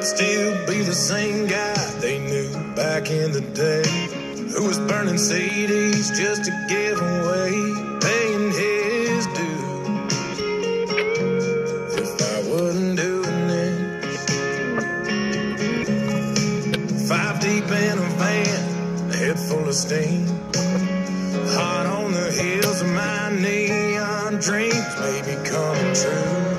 I'd still be the same guy they knew back in the day, who was burning CDs just to give away, paying his dues. If I wasn't doing this, 5 deep in a van, a head full of steam, hot on the heels of my neon dreams may be coming true.